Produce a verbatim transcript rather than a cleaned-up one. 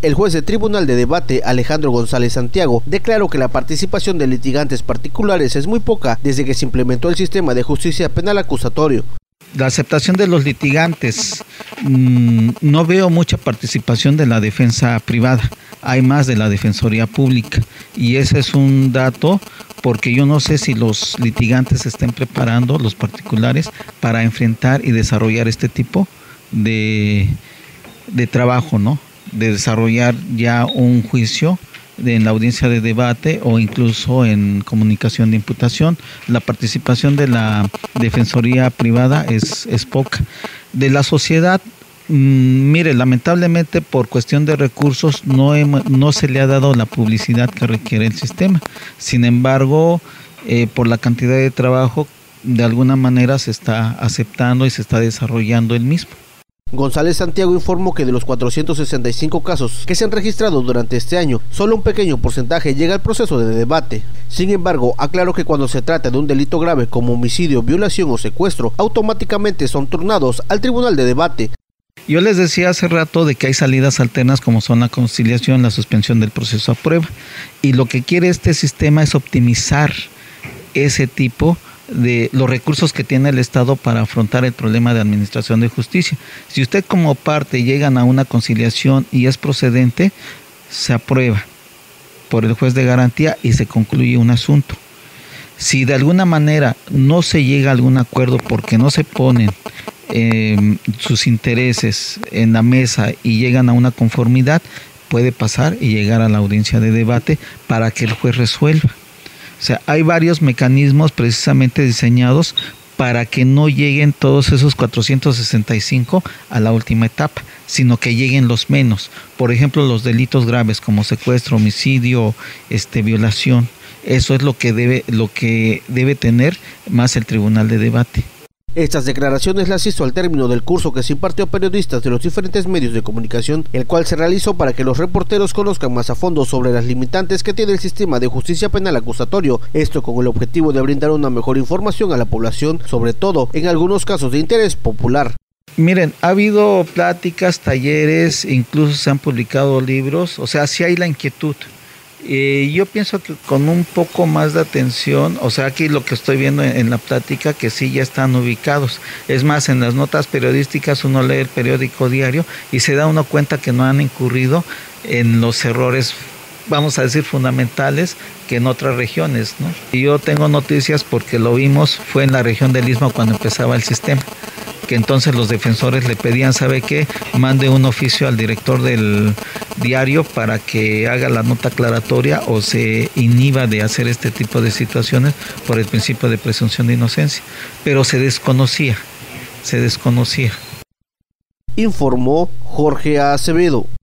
El juez de Tribunal de Debate, Alejandro González Santiago, declaró que la participación de litigantes particulares es muy poca desde que se implementó el sistema de justicia penal acusatorio. La aceptación de los litigantes, mmm, no veo mucha participación de la defensa privada, hay más de la defensoría pública, y ese es un dato porque yo no sé si los litigantes se estén preparando, los particulares, para enfrentar y desarrollar este tipo de, de trabajo, ¿no? De desarrollar ya un juicio de, en la audiencia de debate o incluso en comunicación de imputación. La participación de la defensoría privada es, es poca. De la sociedad, mmm, mire, lamentablemente por cuestión de recursos no, he, no se le ha dado la publicidad que requiere el sistema. Sin embargo, eh, por la cantidad de trabajo, de alguna manera se está aceptando y se está desarrollando el mismo. González Santiago informó que de los cuatrocientos sesenta y cinco casos que se han registrado durante este año, solo un pequeño porcentaje llega al proceso de debate. Sin embargo, aclaró que cuando se trata de un delito grave como homicidio, violación o secuestro, automáticamente son turnados al tribunal de debate. Yo les decía hace rato de que hay salidas alternas como son la conciliación, la suspensión del proceso a prueba. Y lo que quiere este sistema es optimizar ese tipo de los recursos que tiene el Estado para afrontar el problema de administración de justicia. Si usted como parte llegan a una conciliación y es procedente, se aprueba por el juez de garantía y se concluye un asunto. Si de alguna manera no se llega a algún acuerdo porque no se ponen eh, sus intereses en la mesa y llegan a una conformidad, puede pasar y llegar a la audiencia de debate para que el juez resuelva. O sea, hay varios mecanismos precisamente diseñados para que no lleguen todos esos cuatrocientos sesenta y cinco a la última etapa, sino que lleguen los menos. Por ejemplo, los delitos graves como secuestro, homicidio, este, violación. Eso es lo que debe, lo que debe tener más el tribunal de debate. Estas declaraciones las hizo al término del curso que se impartió a periodistas de los diferentes medios de comunicación, el cual se realizó para que los reporteros conozcan más a fondo sobre las limitantes que tiene el sistema de justicia penal acusatorio, esto con el objetivo de brindar una mejor información a la población, sobre todo en algunos casos de interés popular. Miren, ha habido pláticas, talleres, incluso se han publicado libros, o sea, sí hay la inquietud. Eh, yo pienso que con un poco más de atención, o sea, aquí lo que estoy viendo en, en la plática, que sí ya están ubicados. Es más, en las notas periodísticas uno lee el periódico diario y se da uno cuenta que no han incurrido en los errores, vamos a decir, fundamentales que en otras regiones, ¿no? Y yo tengo noticias porque lo vimos, fue en la región del Istmo cuando empezaba el sistema, que entonces los defensores le pedían, ¿sabe qué? Mande un oficio al director del diario para que haga la nota aclaratoria o se inhiba de hacer este tipo de situaciones por el principio de presunción de inocencia. Pero se desconocía, se desconocía. Informó Jorge Acevedo.